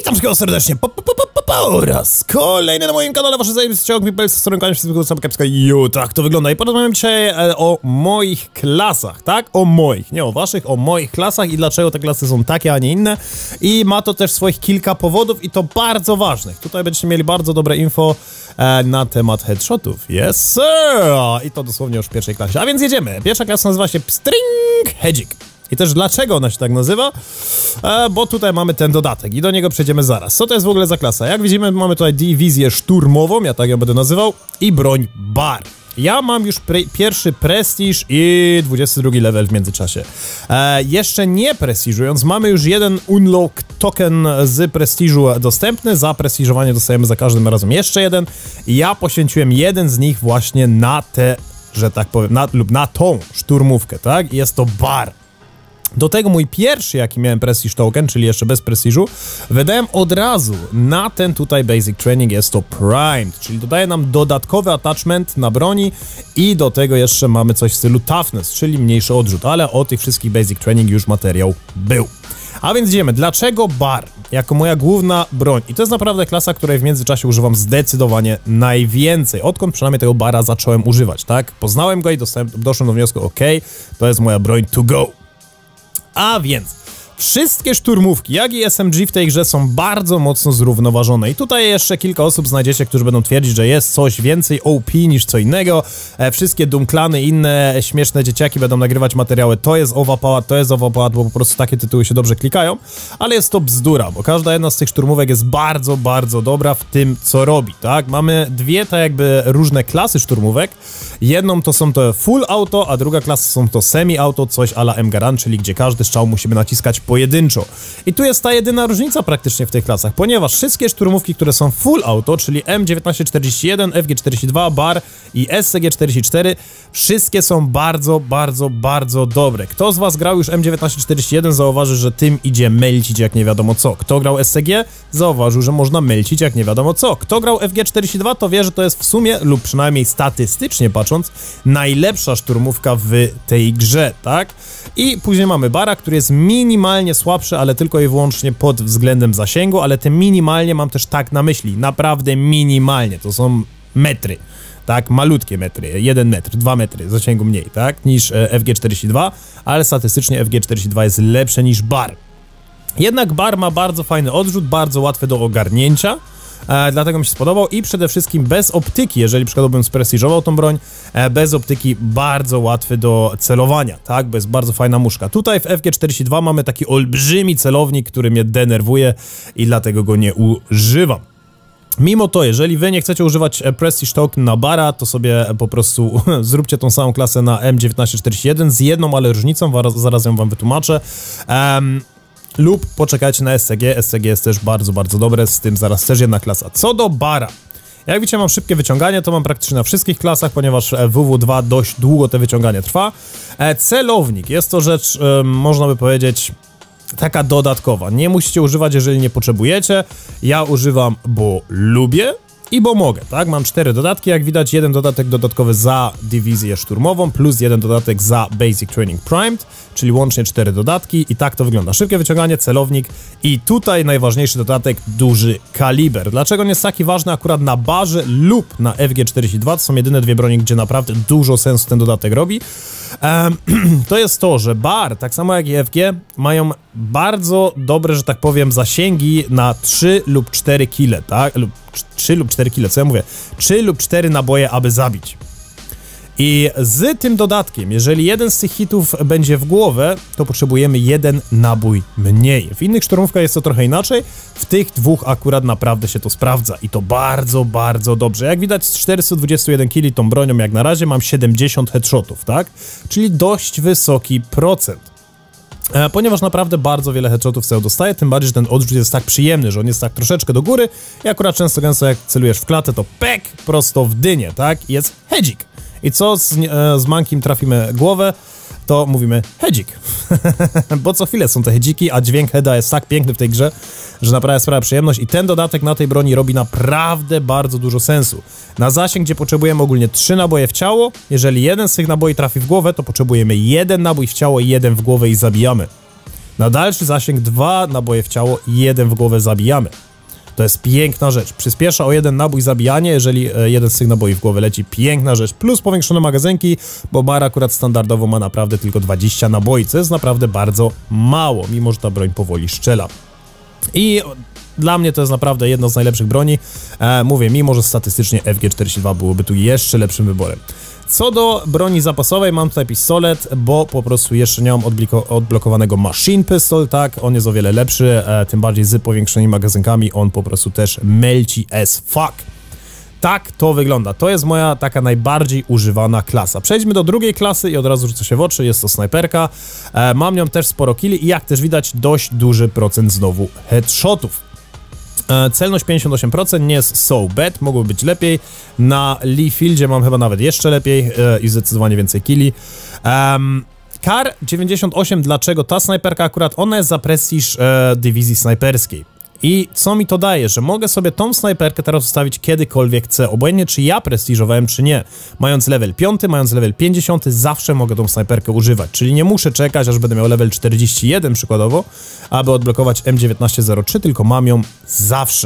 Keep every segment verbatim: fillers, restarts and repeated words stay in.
Witam wszystkich serdecznie po, po, po, po, po, po raz kolejny na moim kanale, wasze zajebiste ciąg, Mipel, z którym kłaniam się z sobie kapska. Jo, tak to wygląda i porozmawiam dzisiaj e, o moich klasach, tak? O moich, nie o waszych, o moich klasach i dlaczego te klasy są takie, a nie inne. I ma to też swoich kilka powodów i to bardzo ważnych. Tutaj będziecie mieli bardzo dobre info e, na temat headshotów. Yes sir! I to dosłownie już w pierwszej klasie. A więc jedziemy. Pierwsza klasa nazywa się String Hedzik. I też dlaczego ona się tak nazywa? E, bo tutaj mamy ten dodatek i do niego przejdziemy zaraz. Co to jest w ogóle za klasa? Jak widzimy, mamy tutaj dywizję szturmową, ja tak ją będę nazywał, i broń bar. Ja mam już pre pierwszy prestiż i dwudziesty drugi level w międzyczasie. E, jeszcze nie prestiżując, mamy już jeden unlock token z prestiżu dostępny. Za prestiżowanie dostajemy za każdym razem jeszcze jeden. Ja poświęciłem jeden z nich właśnie na te, że tak powiem, na, lub na tą szturmówkę, tak? Jest to bar. Do tego mój pierwszy, jaki miałem Prestige Token, czyli jeszcze bez prestiżu, wydałem od razu na ten tutaj Basic Training, jest to Primed, czyli dodaje nam dodatkowy attachment na broni i do tego jeszcze mamy coś w stylu Toughness, czyli mniejszy odrzut, ale o tych wszystkich Basic Training już materiał był. A więc idziemy, dlaczego bar jako moja główna broń? I to jest naprawdę klasa, której w międzyczasie używam zdecydowanie najwięcej, odkąd przynajmniej tego bara zacząłem używać, tak? Poznałem go i dostałem, doszłem do wniosku, ok, to jest moja broń to go. A więc wszystkie szturmówki, jak i S M G w tej grze są bardzo mocno zrównoważone i tutaj jeszcze kilka osób znajdziecie, którzy będą twierdzić, że jest coś więcej O P niż co innego. E, wszystkie Doomklany i inne śmieszne dzieciaki będą nagrywać materiały, to jest overpowered, to jest overpowered, bo po prostu takie tytuły się dobrze klikają, ale jest to bzdura, bo każda jedna z tych szturmówek jest bardzo, bardzo dobra w tym, co robi, tak? Mamy dwie tak jakby różne klasy szturmówek. Jedną to są to full auto, a druga klasa są to semi auto, coś a la M-Garand, czyli gdzie każdy strzał musimy naciskać pojedynczo. I tu jest ta jedyna różnica praktycznie w tych klasach, ponieważ wszystkie szturmówki, które są full auto, czyli M dziewiętnaście czterdzieści jeden, F G czterdzieści dwa, bar i S C G czterdzieści cztery, wszystkie są bardzo, bardzo, bardzo dobre. Kto z was grał już M dziewiętnaście czterdzieści jeden, zauważy, że tym idzie melcić jak nie wiadomo co. Kto grał S C G, zauważył, że można melcić jak nie wiadomo co. Kto grał F G czterdzieści dwa, to wie, że to jest w sumie, lub przynajmniej statystycznie patrząc, najlepsza szturmówka w tej grze, tak? I później mamy bara, który jest minimalnie słabszy, ale tylko i wyłącznie pod względem zasięgu, ale te minimalnie mam też tak na myśli, naprawdę minimalnie, to są metry, tak? Malutkie metry, jeden metr, dwa metry zasięgu mniej, tak? Niż F G czterdzieści dwa, ale statystycznie F G czterdzieści dwa jest lepsze niż bar. Jednak bar ma bardzo fajny odrzut, bardzo łatwy do ogarnięcia. E, dlatego mi się spodobał i przede wszystkim bez optyki, jeżeli przykładowo sprestiżował tą broń, e, bez optyki bardzo łatwy do celowania, tak, bo jest bardzo fajna muszka. Tutaj w F G czterdzieści dwa mamy taki olbrzymi celownik, który mnie denerwuje i dlatego go nie używam. Mimo to, jeżeli wy nie chcecie używać Prestige Token na bara, to sobie po prostu zróbcie tą samą klasę na M dziewiętnaście czterdzieści jeden z jedną, ale różnicą, zaraz ją wam wytłumaczę. Um, Lub poczekajcie na S C G, S C G jest też bardzo, bardzo dobre, z tym zaraz też jedna klasa. Co do bara, jak widzicie mam szybkie wyciąganie, to mam praktycznie na wszystkich klasach, ponieważ W W dwa dość długo te wyciąganie trwa. E, celownik, jest to rzecz, e, można by powiedzieć, taka dodatkowa. Nie musicie używać, jeżeli nie potrzebujecie. Ja używam, bo lubię i bo mogę, tak? Mam cztery dodatki, jak widać, jeden dodatek dodatkowy za dywizję szturmową, plus jeden dodatek za Basic Training Primed, czyli łącznie cztery dodatki i tak to wygląda. Szybkie wyciąganie, celownik i tutaj najważniejszy dodatek, duży kaliber. Dlaczego nie jest taki ważny akurat na barze lub na F G czterdzieści dwa? To są jedyne dwie broni, gdzie naprawdę dużo sensu ten dodatek robi. Um, to jest to, że bar, tak samo jak i F G, mają bardzo dobre, że tak powiem, zasięgi na trzy lub cztery kile, tak? Lub trzy lub cztery kile, co ja mówię? trzy lub cztery naboje, aby zabić. I z tym dodatkiem, jeżeli jeden z tych hitów będzie w głowę, to potrzebujemy jeden nabój mniej. W innych szturmówkach jest to trochę inaczej, w tych dwóch akurat naprawdę się to sprawdza i to bardzo, bardzo dobrze. Jak widać z czterystu dwudziestu jeden kili tą bronią jak na razie mam siedemdziesiąt headshotów, tak? Czyli dość wysoki procent. E, ponieważ naprawdę bardzo wiele headshotów sobie dostaje, tym bardziej, że ten odrzut jest tak przyjemny, że on jest tak troszeczkę do góry i akurat często gęsto jak celujesz w klatę, to pek prosto w dynię, tak? Jest hedzik. I co z, e, z mankiem trafimy głowę, to mówimy hedzik. Bo co chwilę są te hedziki, a dźwięk heada jest tak piękny w tej grze, że naprawdę sprawia przyjemność i ten dodatek na tej broni robi naprawdę bardzo dużo sensu. Na zasięg, gdzie potrzebujemy ogólnie trzy naboje w ciało, jeżeli jeden z tych naboi trafi w głowę, to potrzebujemy jeden nabój w ciało i jeden w głowę i zabijamy. Na dalszy zasięg dwa naboje w ciało, jeden w głowę zabijamy. To jest piękna rzecz. Przyspiesza o jeden nabój zabijanie, jeżeli jeden z tych naboi w głowę leci. Piękna rzecz. Plus powiększone magazynki, bo bar akurat standardowo ma naprawdę tylko dwadzieścia naboi, co jest naprawdę bardzo mało, mimo że ta broń powoli strzela. I dla mnie to jest naprawdę jedna z najlepszych broni. E, mówię, mimo że statystycznie F G czterdzieści dwa byłoby tu jeszcze lepszym wyborem. Co do broni zapasowej, mam tutaj pistolet, bo po prostu jeszcze nie mam odblokowanego Machine Pistol, tak? On jest o wiele lepszy, e, tym bardziej z powiększonymi magazynkami, on po prostu też melci as fuck. Tak to wygląda. To jest moja taka najbardziej używana klasa. Przejdźmy do drugiej klasy i od razu rzucę się w oczy, jest to snajperka. E, mam nią też sporo killi i jak też widać dość duży procent znowu headshotów. E, celność pięćdziesiąt osiem procent, nie jest so bad, mogło być lepiej. Na Lee Fieldzie mam chyba nawet jeszcze lepiej e, i zdecydowanie więcej killi. Um, Kar dziewięćdziesiąt osiem, dlaczego ta snajperka akurat? Ona jest za prestiż e, dywizji snajperskiej. I co mi to daje? Że mogę sobie tą snajperkę teraz ustawić kiedykolwiek chcę, obojętnie czy ja prestiżowałem, czy nie. Mając level piąty, mając level pięćdziesiąty, zawsze mogę tą snajperkę używać, czyli nie muszę czekać, aż będę miał level czterdzieści jeden przykładowo, aby odblokować M dziewiętnaście zero trzy, tylko mam ją zawsze.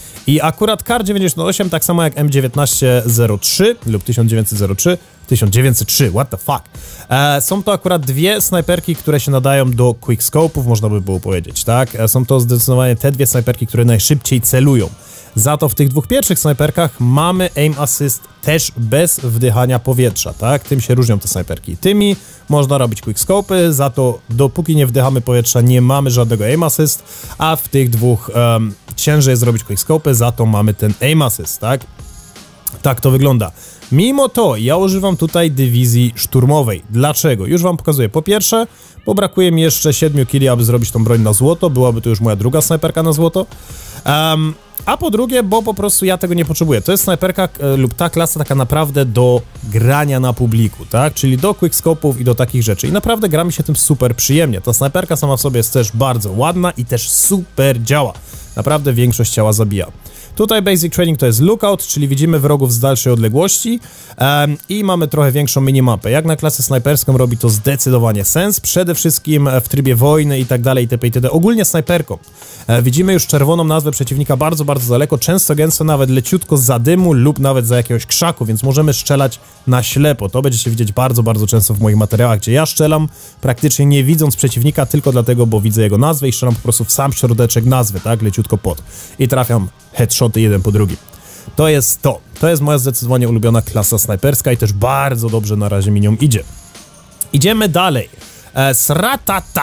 I akurat Kar dziewięćdziesiąt osiem, tak samo jak M dziewiętnaście zero trzy lub tysiąc dziewięćset zero trzy, tysiąc dziewięćset trzy, what the fuck. E, są to akurat dwie snajperki, które się nadają do quickscope'ów, można by było powiedzieć, tak? E, są to zdecydowanie te dwie snajperki, które najszybciej celują. Za to w tych dwóch pierwszych snajperkach mamy aim assist też bez wdychania powietrza, tak? Tym się różnią te snajperki. Tymi można robić quickscope'y, za to dopóki nie wdychamy powietrza nie mamy żadnego aim assist, a w tych dwóch um, ciężej jest zrobić quickscope'y, za to mamy ten aim assist, tak? Tak to wygląda. Mimo to ja używam tutaj dywizji szturmowej. Dlaczego? Już wam pokazuję. Po pierwsze, bo brakuje mi jeszcze siedmiu killi, aby zrobić tą broń na złoto. Byłaby to już moja druga snajperka na złoto. Um, a po drugie, bo po prostu ja tego nie potrzebuję. To jest snajperka e, lub ta klasa taka naprawdę do grania na publiku, tak? Czyli do quickscope'ów i do takich rzeczy. I naprawdę gra mi się tym super przyjemnie. Ta snajperka sama w sobie jest też bardzo ładna i też super działa. Naprawdę większość ciała zabija. Tutaj Basic Training to jest Lookout, czyli widzimy wrogów z dalszej odległości um, i mamy trochę większą minimapę. Jak na klasę snajperską robi to zdecydowanie sens, przede wszystkim w trybie wojny i tak dalej, itp. itd. Ogólnie snajperką. E, widzimy już czerwoną nazwę przeciwnika bardzo, bardzo daleko, często gęsto nawet leciutko za dymu lub nawet za jakiegoś krzaku, więc możemy strzelać na ślepo. To będziecie widzieć bardzo, bardzo często w moich materiałach, gdzie ja strzelam praktycznie nie widząc przeciwnika, tylko dlatego, bo widzę jego nazwę i strzelam po prostu w sam środeczek nazwy, tak, leciutko pod. I trafiam headshoty jeden po drugim. To jest to. To jest moja zdecydowanie ulubiona klasa snajperska i też bardzo dobrze na razie mi nią idzie. Idziemy dalej. E, Sratata.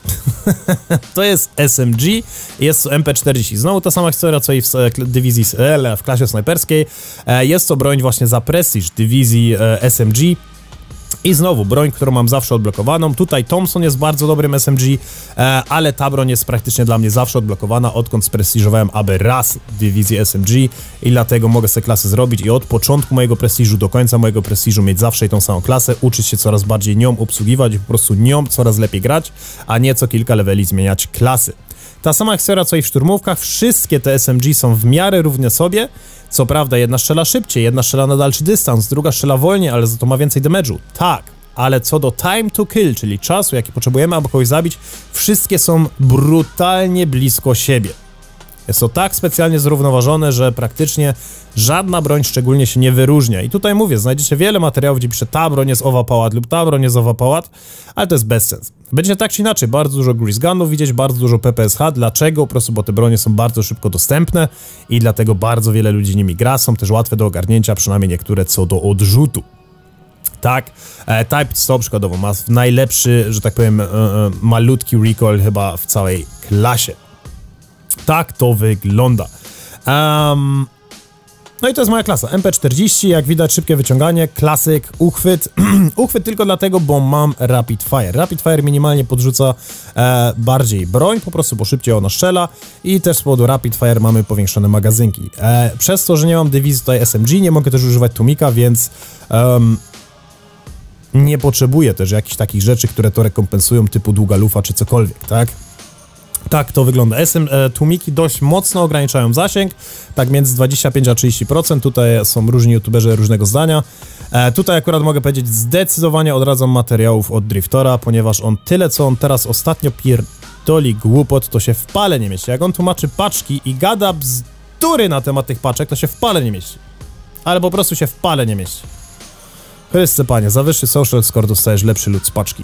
To jest S M G, jest to M P czterdzieści. Znowu ta sama historia, co i w dywizji w klasie snajperskiej. E, jest to broń właśnie za prestiż dywizji e, S M G. I znowu broń, którą mam zawsze odblokowaną. Tutaj Thompson jest bardzo dobrym S M G, e, ale ta broń jest praktycznie dla mnie zawsze odblokowana, odkąd sprestiżowałem aby raz dywizję S M G i dlatego mogę sobie klasy zrobić i od początku mojego prestiżu do końca mojego prestiżu mieć zawsze tą samą klasę, uczyć się coraz bardziej nią obsługiwać i po prostu nią coraz lepiej grać, a nie co kilka leveli zmieniać klasy. Ta sama historia co i w szturmówkach, wszystkie te S M G są w miarę równe sobie. Co prawda jedna strzela szybciej, jedna strzela na dalszy dystans, druga strzela wolniej, ale za to ma więcej damage'u. Tak, ale co do time to kill, czyli czasu, jaki potrzebujemy, aby kogoś zabić, wszystkie są brutalnie blisko siebie. Jest to tak specjalnie zrównoważone, że praktycznie żadna broń szczególnie się nie wyróżnia. I tutaj mówię, znajdziecie wiele materiałów, gdzie pisze ta broń jest overpowered lub ta broń jest overpowered, ale to jest bez sensu. Będziecie tak czy inaczej bardzo dużo grease gunów widzieć, bardzo dużo P P S H. Dlaczego? Po prostu, bo te bronie są bardzo szybko dostępne i dlatego bardzo wiele ludzi nimi gra. Są też łatwe do ogarnięcia, przynajmniej niektóre co do odrzutu. Tak, e, Type sto przykładowo ma najlepszy, że tak powiem, e, e, malutki recoil chyba w całej klasie. Tak to wygląda. Um, no i to jest moja klasa. M P czterdzieści, jak widać szybkie wyciąganie, klasyk, uchwyt. Uchwyt tylko dlatego, bo mam Rapid Fire. Rapid Fire minimalnie podrzuca e, bardziej broń, po prostu, bo szybciej ona strzela i też z powodu Rapid Fire mamy powiększone magazynki. E, przez to, że nie mam dywizji tutaj S M G, nie mogę też używać Tumika, więc um, nie potrzebuję też jakichś takich rzeczy, które to rekompensują, typu długa lufa czy cokolwiek, tak? Tak to wygląda. S M, e, tłumiki dość mocno ograniczają zasięg, tak między dwadzieścia pięć a trzydzieści procent. Tutaj są różni youtuberzy różnego zdania. E, tutaj akurat mogę powiedzieć, zdecydowanie odradzam materiałów od Driftora, ponieważ on tyle, co on teraz ostatnio pier... pierdoli głupot, to się w pale nie mieści. Jak on tłumaczy paczki i gada bzdury na temat tych paczek, to się w pale nie mieści. Ale po prostu się w pale nie mieści. Chryste panie, za wyższy social score dostajesz lepszy lód z paczki.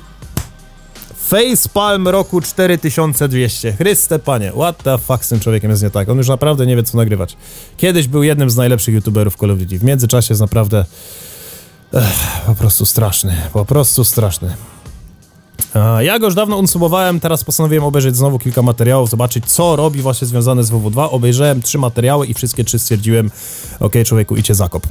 Facepalm roku cztery tysiące dwieście. Chryste panie, what the fuck z tym człowiekiem jest nie tak? On już naprawdę nie wie co nagrywać. Kiedyś był jednym z najlepszych youtuberów Call of Duty. W międzyczasie jest naprawdę... Ech, po prostu straszny, po prostu straszny. Ja go już dawno unsubowałem, teraz postanowiłem obejrzeć znowu kilka materiałów, zobaczyć co robi właśnie związane z W W dwa. Obejrzałem trzy materiały i wszystkie trzy stwierdziłem, ok, człowieku, idźcie zakop.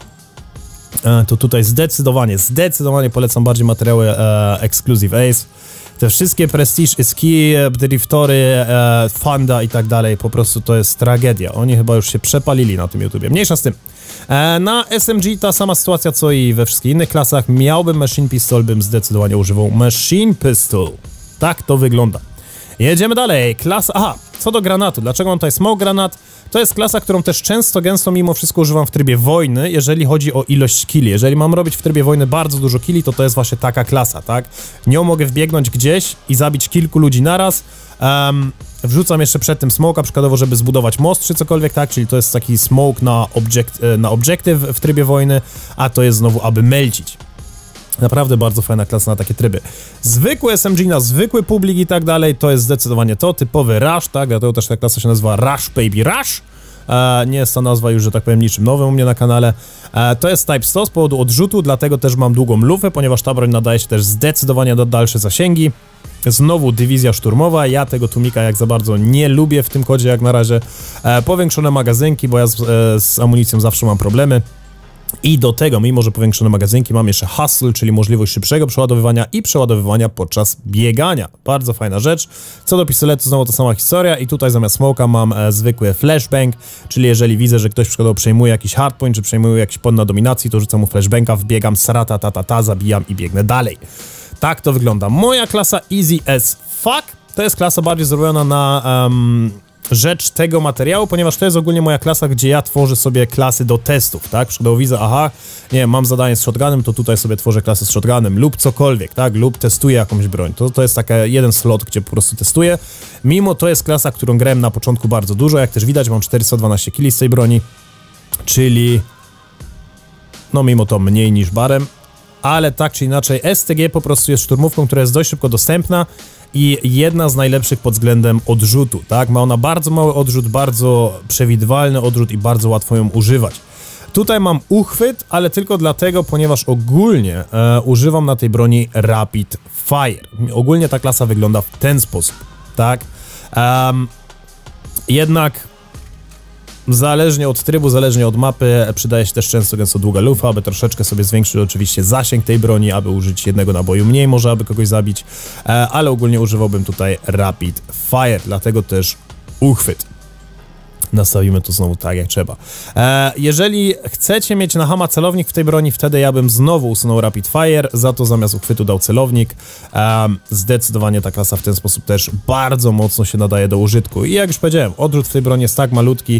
To tutaj zdecydowanie, zdecydowanie polecam bardziej materiały e, Exclusive Ace. Te wszystkie Prestige is Key, Driftory, e, Fanda i tak dalej, po prostu to jest tragedia. Oni chyba już się przepalili na tym YouTubie. Mniejsza z tym. E, na S M G ta sama sytuacja co i we wszystkich innych klasach. Miałbym Machine Pistol, bym zdecydowanie używał Machine Pistol. Tak to wygląda. Jedziemy dalej. Klasa... Aha, co do granatu. Dlaczego mam tutaj Smoke Granat? To jest klasa, którą też często, gęsto mimo wszystko używam w trybie wojny, jeżeli chodzi o ilość killi. Jeżeli mam robić w trybie wojny bardzo dużo killi, to to jest właśnie taka klasa, tak? Nią mogę wbiegnąć gdzieś i zabić kilku ludzi naraz. Um, wrzucam jeszcze przed tym smoka, przykładowo, żeby zbudować most czy cokolwiek, tak? Czyli to jest taki smoke na, object, na obiektyw w trybie wojny, a to jest znowu, aby melcić. Naprawdę bardzo fajna klasa na takie tryby. Zwykły S M G na zwykły publik i tak dalej, to jest zdecydowanie to, typowy rush, tak, dlatego też ta klasa się nazywa Rush Baby Rush. E, nie jest to nazwa już, że tak powiem, niczym nowym u mnie na kanale. E, to jest Type sto z powodu odrzutu, dlatego też mam długą lufę, ponieważ ta broń nadaje się też zdecydowanie do dalsze zasięgi. Znowu dywizja szturmowa, ja tego tłumika jak za bardzo nie lubię w tym kodzie jak na razie. E, powiększone magazynki, bo ja z, e, z amunicją zawsze mam problemy. I do tego, mimo że powiększone magazynki, mam jeszcze hustle, czyli możliwość szybszego przeładowywania i przeładowywania podczas biegania. Bardzo fajna rzecz. Co do pistoletu, znowu ta sama historia i tutaj zamiast smoka mam e, zwykły flashbang, czyli jeżeli widzę, że ktoś przykładowo przejmuje jakiś hardpoint, czy przejmuje jakiś pod na dominacji, to rzucam mu flashbanga, wbiegam, sarata, ta, ta, ta, zabijam i biegnę dalej. Tak to wygląda. Moja klasa easy as fuck, to jest klasa bardziej zrobiona na... Um, rzecz tego materiału, ponieważ to jest ogólnie moja klasa, gdzie ja tworzę sobie klasy do testów, tak? Przykładowo widzę, aha, nie wiem, mam zadanie z shotgunem, to tutaj sobie tworzę klasę z shotgunem lub cokolwiek, tak? Lub testuję jakąś broń. To, to jest taki jeden slot, gdzie po prostu testuję. Mimo to jest klasa, którą grałem na początku bardzo dużo, jak też widać, mam czterysta dwanaście killi z tej broni, czyli no mimo to mniej niż barem, ale tak czy inaczej S T G po prostu jest szturmówką, która jest dość szybko dostępna i jedna z najlepszych pod względem odrzutu, tak? Ma ona bardzo mały odrzut, bardzo przewidywalny odrzut i bardzo łatwo ją używać. Tutaj mam uchwyt, ale tylko dlatego, ponieważ ogólnie e, używam na tej broni Rapid Fire. Ogólnie ta klasa wygląda w ten sposób, tak? Um, jednak zależnie od trybu, zależnie od mapy, przydaje się też często gęsto długa lufa, aby troszeczkę sobie zwiększyć oczywiście zasięg tej broni, aby użyć jednego naboju mniej może, aby kogoś zabić, ale ogólnie używałbym tutaj Rapid Fire, dlatego też uchwyt. Nastawimy to znowu tak jak trzeba. Jeżeli chcecie mieć na hama celownik w tej broni, wtedy ja bym znowu usunął Rapid Fire, za to zamiast uchwytu dał celownik. Zdecydowanie ta klasa w ten sposób też bardzo mocno się nadaje do użytku. I jak już powiedziałem, odrzut w tej broni jest tak malutki,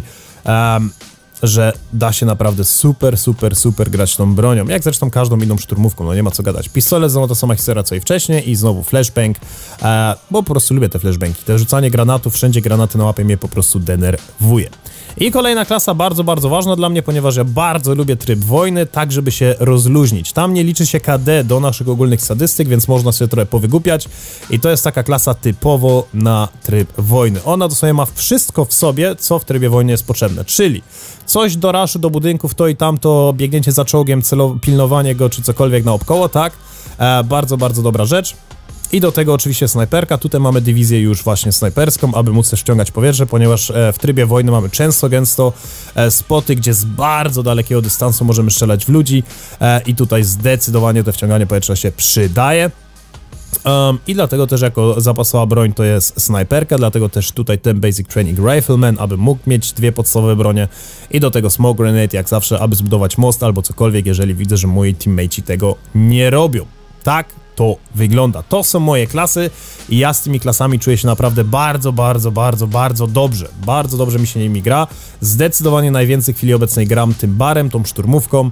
że da się naprawdę super, super, super grać tą bronią, jak zresztą każdą inną szturmówką, no nie ma co gadać. Pistolet znowu ta sama historia co i wcześniej i znowu flashbang, e, bo po prostu lubię te flashbangi. Te rzucanie granatów, wszędzie granaty na łapie mnie po prostu denerwuje. I kolejna klasa bardzo, bardzo ważna dla mnie, ponieważ ja bardzo lubię tryb wojny, tak żeby się rozluźnić. Tam nie liczy się K D do naszych ogólnych statystyk, więc można sobie trochę powygłupiać i to jest taka klasa typowo na tryb wojny. Ona dosłownie ma wszystko w sobie, co w trybie wojny jest potrzebne, czyli coś do raszu, do budynków, to i tamto, biegnięcie za czołgiem, pilnowanie go, czy cokolwiek naokoło, tak? E, bardzo, bardzo dobra rzecz. I do tego oczywiście snajperka, tutaj mamy dywizję już właśnie snajperską, aby móc też wciągać powietrze, ponieważ e, w trybie wojny mamy często, gęsto e, spoty, gdzie z bardzo dalekiego dystansu możemy strzelać w ludzi e, i tutaj zdecydowanie to wciąganie powietrza się przydaje. Um, I dlatego też jako zapasowa broń to jest snajperka, dlatego też tutaj ten Basic Training Rifleman, aby mógł mieć dwie podstawowe bronie i do tego Smoke Grenade, jak zawsze, aby zbudować most albo cokolwiek, jeżeli widzę, że moi teammateci tego nie robią. Tak to wygląda. To są moje klasy i ja z tymi klasami czuję się naprawdę bardzo, bardzo, bardzo, bardzo dobrze. Bardzo dobrze mi się nimi gra. Zdecydowanie najwięcej w chwili obecnej gram tym barem, tą szturmówką.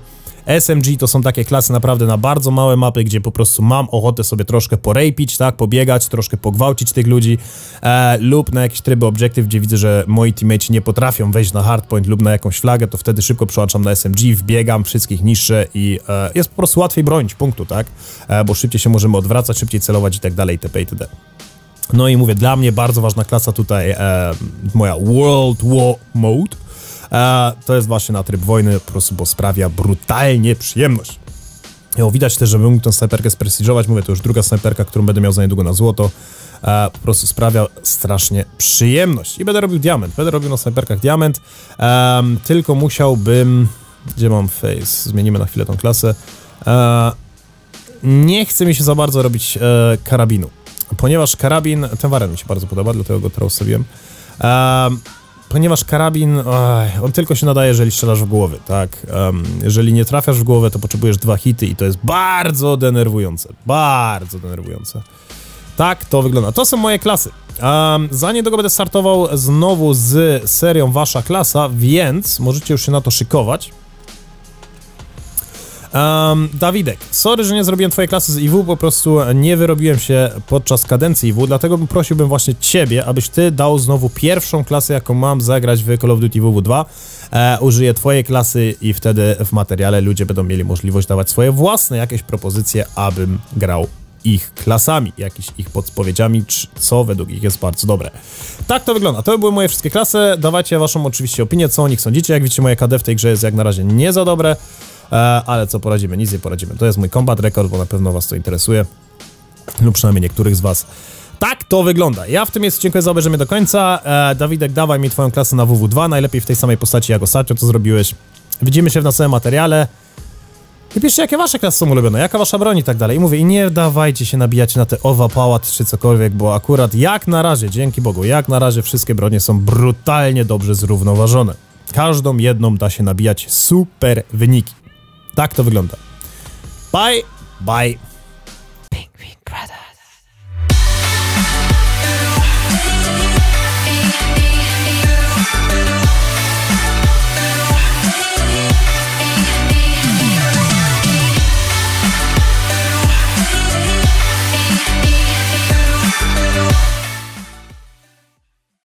S M G to są takie klasy naprawdę na bardzo małe mapy, gdzie po prostu mam ochotę sobie troszkę porejpić, tak, pobiegać, troszkę pogwałcić tych ludzi, e, lub na jakieś tryby Objective, gdzie widzę, że moi teammate'ci nie potrafią wejść na hardpoint lub na jakąś flagę, to wtedy szybko przełączam na S M G, wbiegam, wszystkich niszczę i e, jest po prostu łatwiej bronić punktu, tak, e, bo szybciej się możemy odwracać, szybciej celować i tak dalej, itp. itd. No i mówię, dla mnie bardzo ważna klasa tutaj, e, moja World War Mode, e, to jest właśnie na tryb wojny, po prostu, bo sprawia brutalnie przyjemność. Jo, widać też, że bym mógł tę snajperkę sprestiżować, mówię, to już druga snajperka, którą będę miał za niedługo na złoto, e, po prostu sprawia strasznie przyjemność. I będę robił diament, będę robił na snajperkach diament, e, tylko musiałbym, gdzie mam face, zmienimy na chwilę tą klasę, e, nie chce mi się za bardzo robić e, karabinu. Ponieważ karabin, ten wariant mi się bardzo podoba, dlatego go teraz ustawiłem. Um, ponieważ karabin, oj, on tylko się nadaje, jeżeli strzelasz w głowę, tak? Um, jeżeli nie trafiasz w głowę, to potrzebujesz dwa hity i to jest bardzo denerwujące. Bardzo denerwujące. Tak to wygląda. To są moje klasy. Um, za niedługo będę startował znowu z serią Wasza Klasa, więc możecie już się na to szykować. Um, Dawidek, sorry, że nie zrobiłem twojej klasy z I W, po prostu nie wyrobiłem się podczas kadencji I W, dlatego bym prosiłbym właśnie ciebie, abyś ty dał znowu pierwszą klasę, jaką mam zagrać w Call of Duty W W dwa. E, użyję twojej klasy i wtedy w materiale ludzie będą mieli możliwość dawać swoje własne jakieś propozycje, abym grał ich klasami, jakimiś ich podpowiedziami, co według nich jest bardzo dobre. Tak to wygląda. To były moje wszystkie klasy. Dawajcie waszą oczywiście opinię, co o nich sądzicie. Jak widzicie, moje K D w tej grze jest jak na razie nie za dobre. Ale co poradzimy? Nic nie poradzimy. To jest mój combat record, bo na pewno was to interesuje. Lub przynajmniej niektórych z was. Tak to wygląda. Ja w tym miejscu dziękuję za obejrzenie do końca. E, Dawidek, dawaj mi twoją klasę na W W dwa. Najlepiej w tej samej postaci, jak ostatnio to zrobiłeś. Widzimy się w następnym materiale. I piszcie, jakie wasze klasy są ulubione, jaka wasza broń i tak dalej. I mówię, i nie dawajcie się nabijać na te owa, pałat czy cokolwiek, bo akurat jak na razie, dzięki Bogu, jak na razie wszystkie bronie są brutalnie dobrze zrównoważone. Każdą jedną da się nabijać super wyniki. Tak to wygląda. Bye, bye.